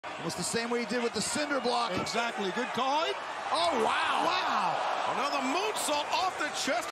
Almost the same way he did with the cinder block. Exactly. Good call. Oh, wow. Wow. Another moonsault off the chest.